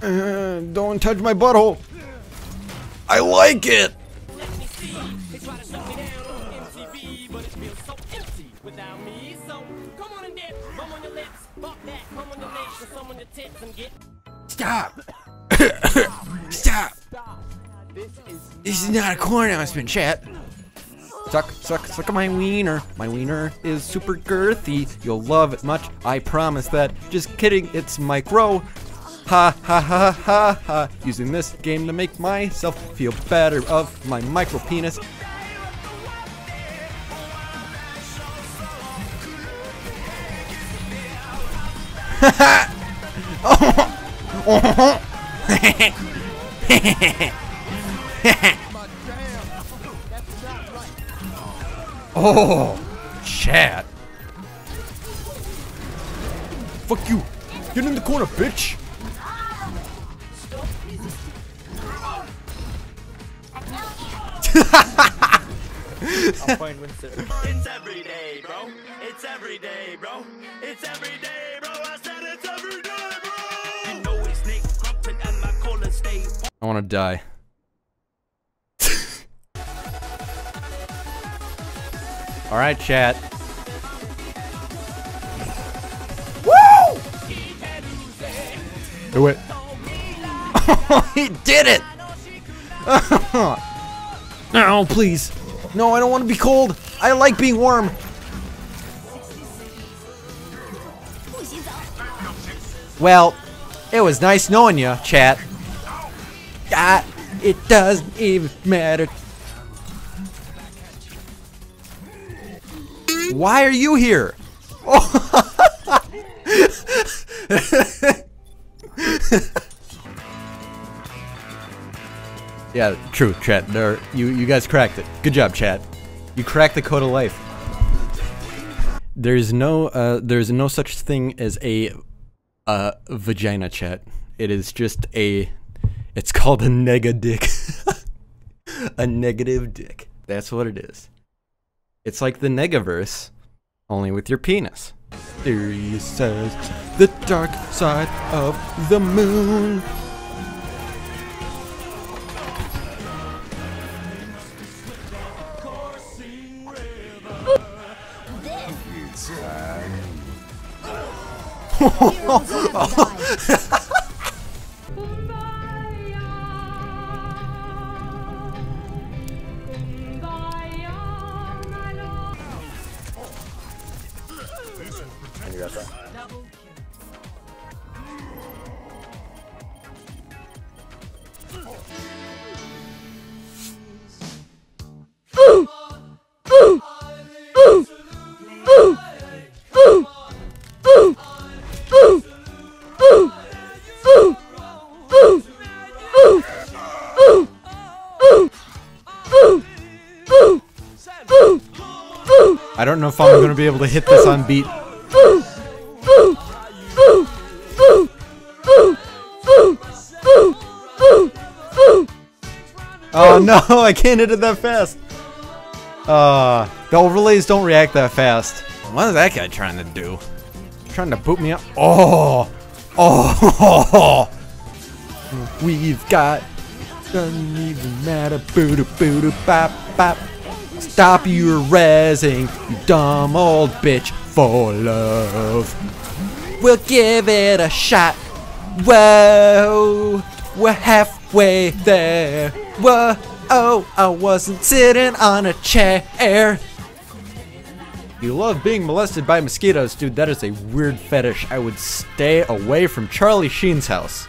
Don't touch my butthole. I like it. Stop. Stop. This is not a corn announcement, chat. Suck on my wiener. My wiener is super girthy. You'll love it much. I promise that. Just kidding. It's micro. Ha ha ha ha ha. Using this game to make myself feel better of my micro penis. Oh, chat. Fuck you. Get in the corner, bitch. I'm playing Winston. It's every day, bro. It's every day, bro. It's every day, bro. I said it's every day, bro. You know it's Nick Crumpet and my collar stay. I want to die. All right, chat. Woo! Do it. He did it. No, please. No, I don't want to be cold. I like being warm. Well, it was nice knowing you, chat. Ah, it doesn't even matter. Why are you here? Yeah, true, chat. There, you guys cracked it. Good job, chat. You cracked the code of life. There's no such thing as a vagina, chat. It is just it's called a nega-dick. A negative dick. That's what it is. It's like the Negaverse, only with your penis. Sirius says, the dark side of the moon. And you got that. I don't know if I'm gonna be able to hit this on beat. Oh no, I can't hit it that fast. The overlays don't react that fast. What is that guy trying to do? Trying to boot me up? Oh! We've got... Doesn't even matter. Boo-doo, boo-doo, bop, bop. Stop your rezzing, you dumb old bitch, for love. We'll give it a shot. Whoa, we're halfway there. Whoa, oh, I wasn't sitting on a chair. You love being molested by mosquitoes, dude. That is a weird fetish. I would stay away from Charlie Sheen's house.